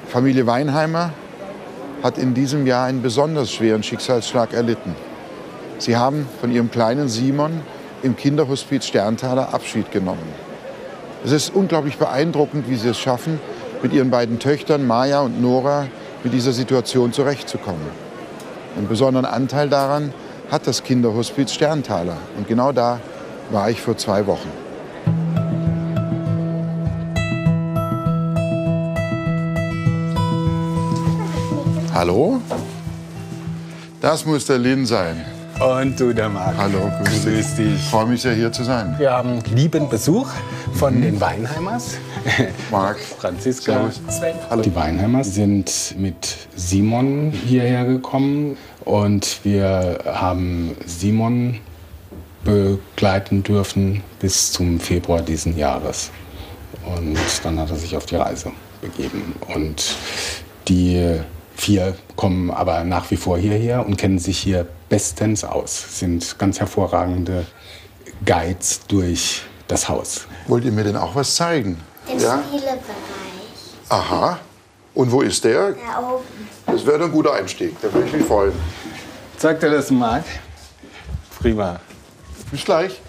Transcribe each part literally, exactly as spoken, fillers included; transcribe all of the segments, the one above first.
Familie Weinheimer hat in diesem Jahr einen besonders schweren Schicksalsschlag erlitten. Sie haben von ihrem kleinen Simon im Kinderhospiz Sterntaler Abschied genommen. Es ist unglaublich beeindruckend, wie sie es schaffen, mit ihren beiden Töchtern Maja und Nora mit dieser Situation zurechtzukommen. Einen besonderen Anteil daran hat das Kinderhospiz Sterntaler. Und genau da war ich vor zwei Wochen. Hallo? Das muss der Lynn sein. Und du, der Marc. Hallo, grüß dich. Grüß dich. Ich freue mich sehr, hier zu sein. Wir haben lieben Besuch von mhm. den Weinheimers. Marc. Franziska. Servus. Sven. Hallo. Die Weinheimers sind mit Simon hierher gekommen. Und wir haben Simon begleiten dürfen bis zum Februar diesen Jahres. Und dann hat er sich auf die Reise begeben. Und die vier kommen aber nach wie vor hierher und kennen sich hier bestens aus. Sind ganz hervorragende Guides durch das Haus. Wollt ihr mir denn auch was zeigen? Den ja? Spielebereich. Aha. Und wo ist der? Da oben. Das wäre ein guter Einstieg. Da würde ich mich freuen. Sagt er das, Marc? Prima. Bis gleich.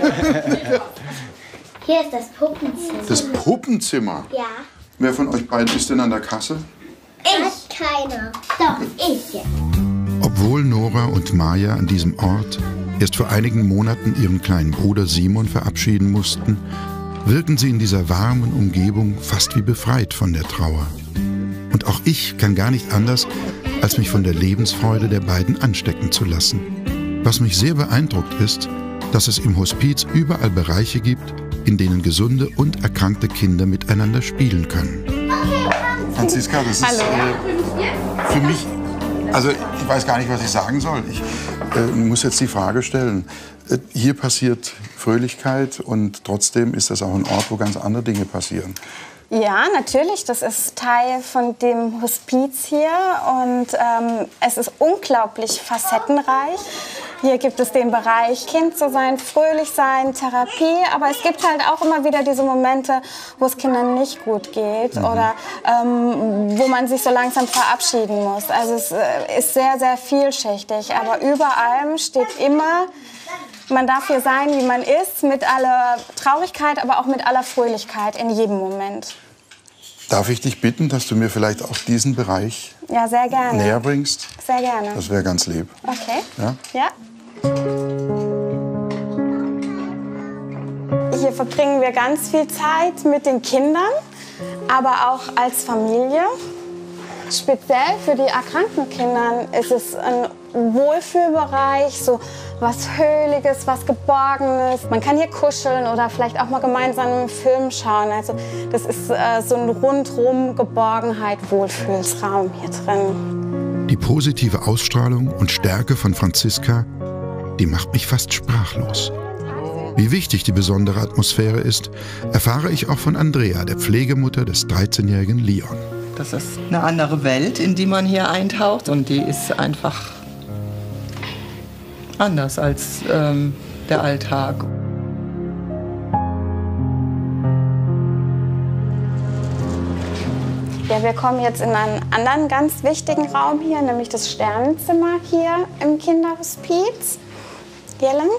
Hier ist das Puppenzimmer. Das Puppenzimmer? Ja. Wer von euch beiden ist denn an der Kasse? Ich. Keiner. Doch, ich jetzt. Obwohl Nora und Maja an diesem Ort erst vor einigen Monaten ihren kleinen Bruder Simon verabschieden mussten, wirken sie in dieser warmen Umgebung fast wie befreit von der Trauer. Und auch ich kann gar nicht anders, als mich von der Lebensfreude der beiden anstecken zu lassen. Was mich sehr beeindruckt ist, dass es im Hospiz überall Bereiche gibt, in denen gesunde und erkrankte Kinder miteinander spielen können. Franziska, das ist äh, für mich, also ich weiß gar nicht, was ich sagen soll. Ich äh, muss jetzt die Frage stellen. Äh, hier passiert Fröhlichkeit und trotzdem ist das auch ein Ort, wo ganz andere Dinge passieren. Ja, natürlich. Das ist Teil von dem Hospiz hier und ähm, es ist unglaublich facettenreich. Hier gibt es den Bereich Kind zu sein, fröhlich sein, Therapie, aber es gibt halt auch immer wieder diese Momente, wo es Kindern nicht gut geht mhm. oder ähm, wo man sich so langsam verabschieden muss. Also es äh, ist sehr, sehr vielschichtig, aber über allem steht immer, man darf hier sein, wie man ist, mit aller Traurigkeit, aber auch mit aller Fröhlichkeit in jedem Moment. Darf ich dich bitten, dass du mir vielleicht auch diesen Bereich ja, sehr gerne. näher bringst? Sehr gerne. Das wäre ganz lieb. Okay. Ja? Ja. Hier verbringen wir ganz viel Zeit mit den Kindern, aber auch als Familie. Speziell für die erkrankten Kinder ist es ein Wohlfühlbereich, so was Höhliges, was Geborgenes. Man kann hier kuscheln oder vielleicht auch mal gemeinsam einen Film schauen. Also das ist äh, so ein rundrum Geborgenheit, Wohlfühlsraum hier drin. Die positive Ausstrahlung und Stärke von Franziska, die macht mich fast sprachlos. Wie wichtig die besondere Atmosphäre ist, erfahre ich auch von Andrea, der Pflegemutter des dreizehnjährigen Leon. Das ist eine andere Welt, in die man hier eintaucht. Und die ist einfach anders als ähm, der Alltag. Ja, wir kommen jetzt in einen anderen ganz wichtigen Raum hier, nämlich das Sternenzimmer hier im Kinderhospiz. Hier lang.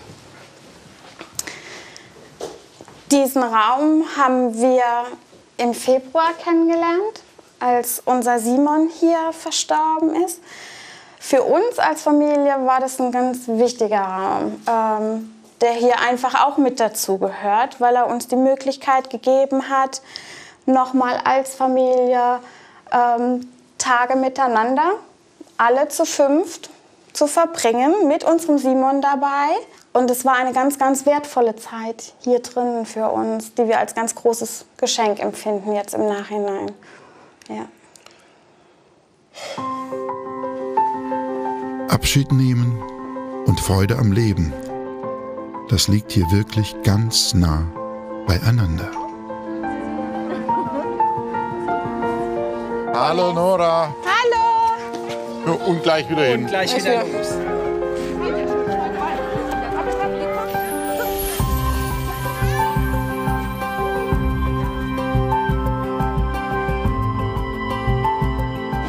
Diesen Raum haben wir im Februar kennengelernt, als unser Simon hier verstorben ist. Für uns als Familie war das ein ganz wichtiger Raum, ähm, der hier einfach auch mit dazu gehört, weil er uns die Möglichkeit gegeben hat, nochmal als Familie ähm, Tage miteinander, alle zu fünft, zu verbringen, mit unserem Simon dabei. Und es war eine ganz, ganz wertvolle Zeit hier drinnen für uns, die wir als ganz großes Geschenk empfinden jetzt im Nachhinein. Ja. Abschied nehmen und Freude am Leben, das liegt hier wirklich ganz nah beieinander. Hallo Nora. Hallo. Und gleich wieder hin. Und gleich wieder los.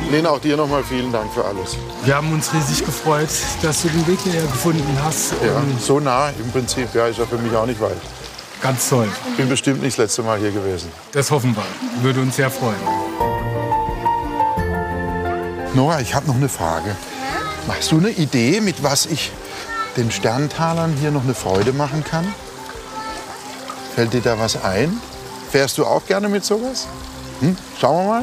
Lena, auch dir nochmal vielen Dank für alles. Wir haben uns riesig gefreut, dass du den Weg hierher gefunden hast. Ja, so nah im Prinzip, ja, ist ja für mich auch nicht weit. Ganz toll. Ich bin bestimmt nicht das letzte Mal hier gewesen. Das hoffen wir. Würde uns sehr freuen. Nora, ich habe noch eine Frage. Hast du eine Idee, mit was ich den Sterntalern hier noch eine Freude machen kann? Fällt dir da was ein? Fährst du auch gerne mit sowas? Hm? Schauen wir mal.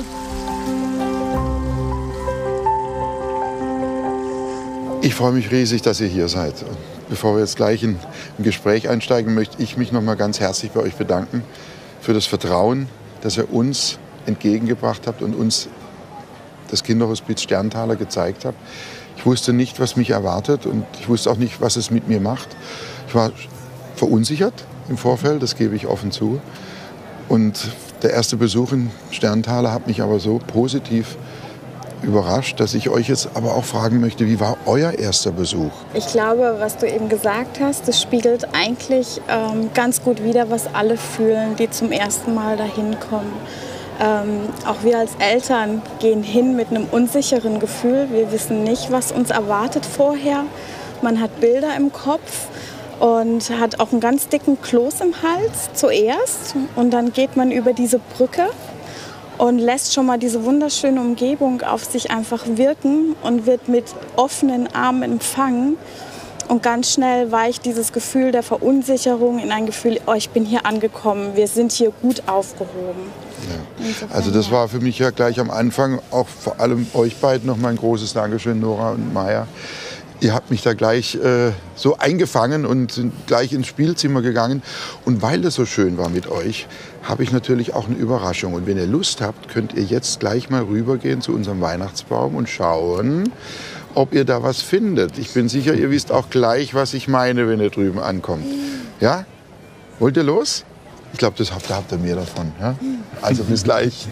Ich freue mich riesig, dass ihr hier seid. Und bevor wir jetzt gleich in ein Gespräch einsteigen, möchte ich mich noch mal ganz herzlich bei euch bedanken für das Vertrauen, das ihr uns entgegengebracht habt und uns das Kinderhospiz Sterntaler gezeigt habt. Ich wusste nicht, was mich erwartet und ich wusste auch nicht, was es mit mir macht. Ich war verunsichert im Vorfeld, das gebe ich offen zu. Und der erste Besuch in Sterntaler hat mich aber so positiv überrascht, dass ich euch jetzt aber auch fragen möchte, wie war euer erster Besuch? Ich glaube, was du eben gesagt hast, das spiegelt eigentlich ähm, ganz gut wider, was alle fühlen, die zum ersten Mal dahin kommen. Ähm, auch wir als Eltern gehen hin mit einem unsicheren Gefühl. Wir wissen nicht, was uns erwartet vorher. Man hat Bilder im Kopf und hat auch einen ganz dicken Kloß im Hals zuerst. Und dann geht man über diese Brücke und lässt schon mal diese wunderschöne Umgebung auf sich einfach wirken und wird mit offenen Armen empfangen. Und ganz schnell weicht dieses Gefühl Verunsicherung in ein Gefühl, oh, ich bin hier angekommen, wir sind hier gut aufgehoben. Ja. Also das war für mich ja gleich am Anfang, auch vor allem euch beiden noch mal ein großes Dankeschön, Nora und Maja. Ihr habt mich da gleich äh, so eingefangen und sind gleich ins Spielzimmer gegangen. Und weil das so schön war mit euch, habe ich natürlich auch eine Überraschung. Und wenn ihr Lust habt, könnt ihr jetzt gleich mal rübergehen zu unserem Weihnachtsbaum und schauen, ob ihr da was findet. Ich bin sicher, ihr wisst auch gleich, was ich meine, wenn ihr drüben ankommt. Ja? Wollt ihr los? Ich glaube, das habt, da habt ihr mehr davon. Ja? Also bis gleich.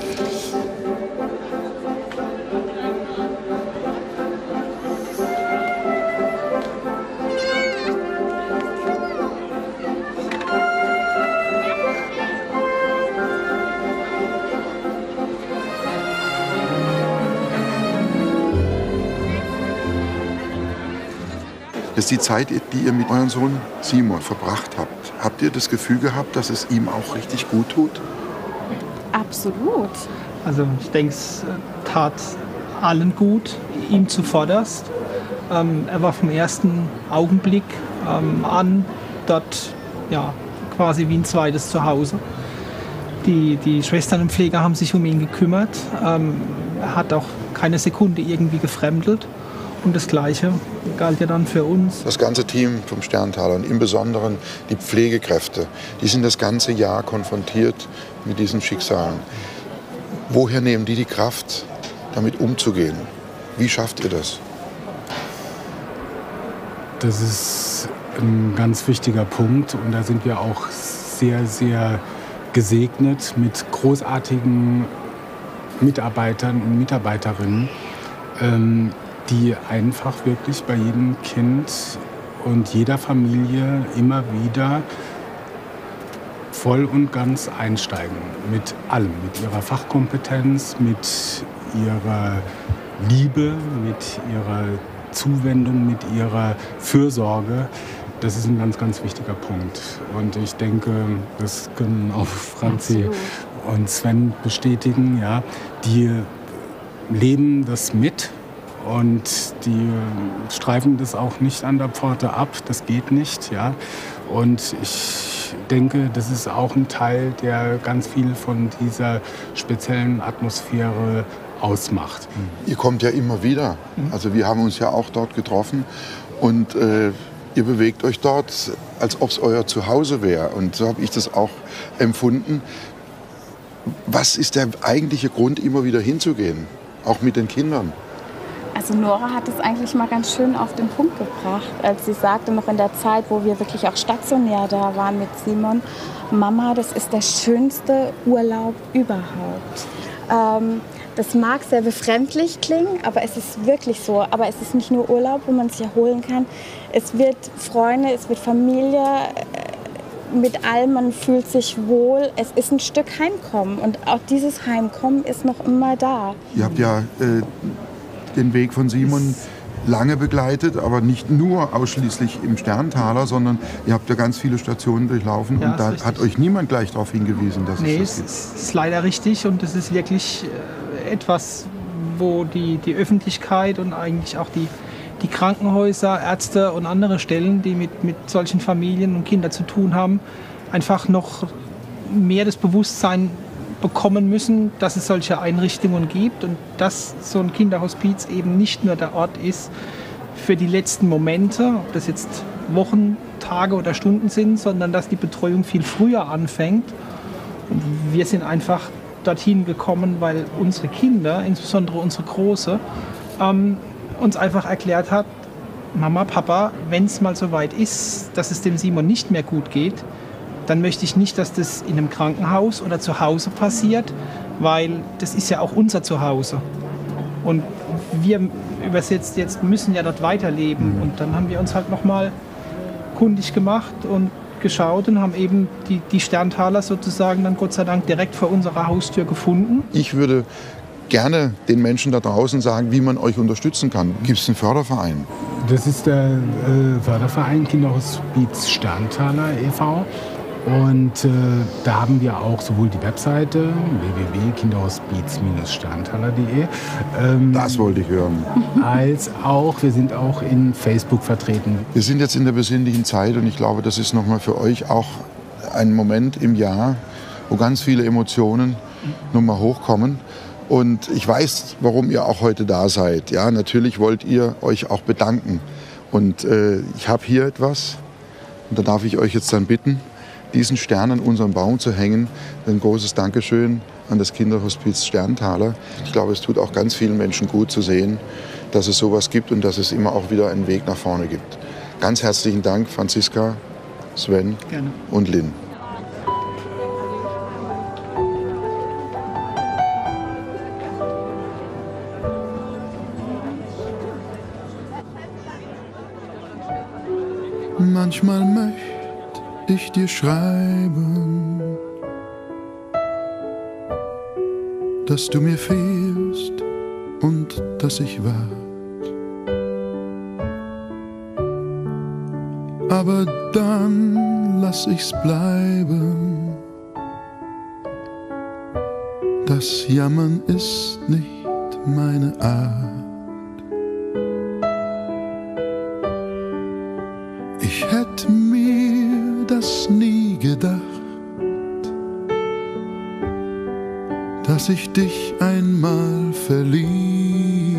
Das ist die Zeit, die ihr mit eurem Sohn Simon verbracht habt. Habt ihr das Gefühl gehabt, dass es ihm auch richtig gut tut? Absolut. Also ich denke, es tat allen gut, ihm zuvorderst. Ähm, er war vom ersten Augenblick ähm, an dort ja, quasi wie ein zweites Zuhause. Die, die Schwestern und Pfleger haben sich um ihn gekümmert. Ähm, er hat auch keine Sekunde irgendwie gefremdelt. Und das Gleiche galt ja dann für uns. Das ganze Team vom Sterntaler und im Besonderen die Pflegekräfte, die sind das ganze Jahr konfrontiert mit diesen Schicksalen. Woher nehmen die die Kraft, damit umzugehen? Wie schafft ihr das? Das ist ein ganz wichtiger Punkt und da sind wir auch sehr, sehr gesegnet mit großartigen Mitarbeitern und Mitarbeiterinnen, ähm, die einfach wirklich bei jedem Kind und jeder Familie immer wieder voll und ganz einsteigen. Mit allem, mit ihrer Fachkompetenz, mit ihrer Liebe, mit ihrer Zuwendung, mit ihrer Fürsorge. Das ist ein ganz, ganz wichtiger Punkt. Und ich denke, das können auch Franzi und Sven bestätigen. Ja, die leben das mit. Und die streifen das auch nicht an der Pforte ab, das geht nicht. Ja? Und ich denke, das ist auch ein Teil, der ganz viel von dieser speziellen Atmosphäre ausmacht. Ihr kommt ja immer wieder. Also wir haben uns ja auch dort getroffen und äh, ihr bewegt euch dort, als ob es euer Zuhause wäre. Und so habe ich das auch empfunden. Was ist der eigentliche Grund, immer wieder hinzugehen, auch mit den Kindern? Also Nora hat es eigentlich mal ganz schön auf den Punkt gebracht, als sie sagte, noch in der Zeit, wo wir wirklich auch stationär da waren mit Simon, Mama, das ist der schönste Urlaub überhaupt. Ähm, das mag sehr befremdlich klingen, aber es ist wirklich so. Aber es ist nicht nur Urlaub, wo man sich erholen kann. Es wird Freunde, es wird Familie, mit allem, man fühlt sich wohl. Es ist ein Stück Heimkommen und auch dieses Heimkommen ist noch immer da. Ihr habt ja äh, den Weg von Simon lange begleitet, aber nicht nur ausschließlich im Sterntaler, sondern ihr habt ja ganz viele Stationen durchlaufen Ja, und da ist hat euch niemand gleich darauf hingewiesen, dass Nee, es das es gibt. ist leider richtig und es ist wirklich äh, etwas, wo die, die Öffentlichkeit und eigentlich auch die, die Krankenhäuser, Ärzte und andere Stellen, die mit, mit solchen Familien und Kindern zu tun haben, einfach noch mehr das Bewusstsein bekommen müssen, dass es solche Einrichtungen gibt und dass so ein Kinderhospiz eben nicht nur der Ort ist für die letzten Momente, ob das jetzt Wochen, Tage oder Stunden sind, sondern dass die Betreuung viel früher anfängt. Und wir sind einfach dorthin gekommen, weil unsere Kinder, insbesondere unsere Große, ähm, uns einfach erklärt hat, Mama, Papa, wenn es mal so weit ist, dass es dem Simon nicht mehr gut geht, dann möchte ich nicht, dass das in einem Krankenhaus oder zu Hause passiert, weil das ist ja auch unser Zuhause. Und wir übersetzt jetzt müssen ja dort weiterleben. Und dann haben wir uns halt nochmal kundig gemacht und geschaut und haben eben die, die Sterntaler sozusagen dann Gott sei Dank direkt vor unserer Haustür gefunden. Ich würde gerne den Menschen da draußen sagen, wie man euch unterstützen kann. Gibt es einen Förderverein? Das ist der äh, Förderverein Kinderhospiz Sterntaler e V Und äh, da haben wir auch sowohl die Webseite w w w punkt kinderhospiz sterntaler punkt de ähm, Das wollte ich hören. als auch, wir sind auch in Facebook vertreten. Wir sind jetzt in der besinnlichen Zeit und ich glaube, das ist nochmal für euch auch ein Moment im Jahr, wo ganz viele Emotionen nochmal hochkommen. Und ich weiß, warum ihr auch heute da seid. Ja, natürlich wollt ihr euch auch bedanken. Und äh, ich habe hier etwas und da darf ich euch jetzt dann bitten, diesen Stern an unserem Baum zu hängen. Ein großes Dankeschön an das Kinderhospiz Sterntaler. Ich glaube, es tut auch ganz vielen Menschen gut zu sehen, dass es sowas gibt und dass es immer auch wieder einen Weg nach vorne gibt. Ganz herzlichen Dank, Franziska, Sven Gerne. und Lynn. Manchmal möchte ich dir schreiben, dass du mir fehlst und dass ich wart. Aber dann lass ich's bleiben. Das Jammern ist nicht meine Art. Ich hätte mir das nie gedacht, dass ich dich einmal verlieh.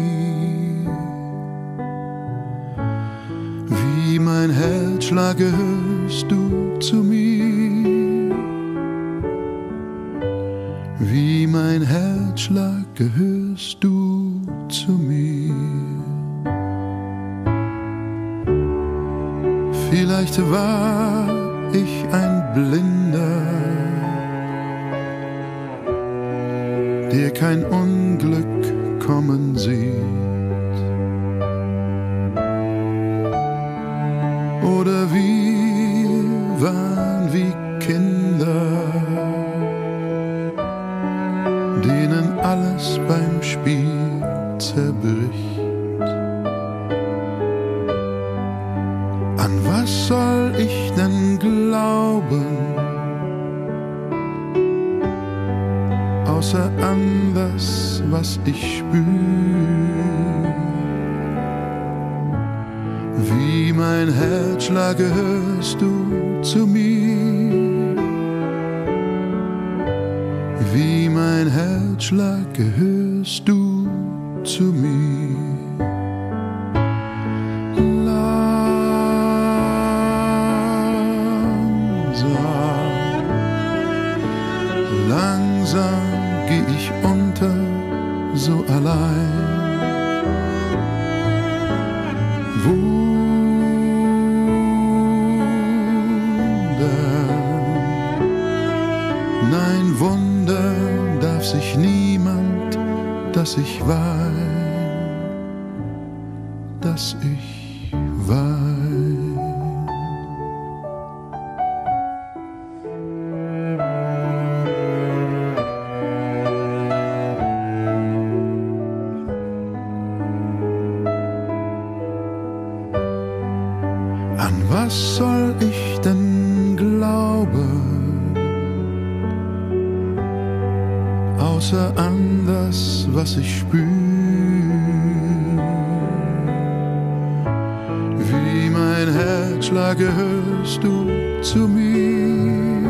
Wie mein Herzschlag gehörst du zu mir. Wie mein Herzschlag gehörst du zu mir. Vielleicht war ich ein Blinder, der kein Unglück kommen sieht. Oder wir waren wie Kinder, denen alles beim Spiel zerbricht. An was soll ich denn glauben, außer an das, was ich spür? Wie mein Herzschlag gehörst du zu mir. Wie mein Herzschlag gehörst du zu mir. Langsam geh ich unter, so allein. Wunder, nein, wundern darf sich niemand, dass ich wein, dass ich wein. außer an das, was ich spür. Wie mein Herzschlag gehörst du zu mir.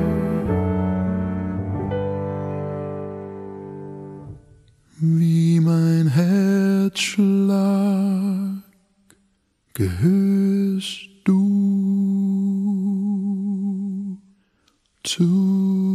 Wie mein Herzschlag gehörst du zu mir.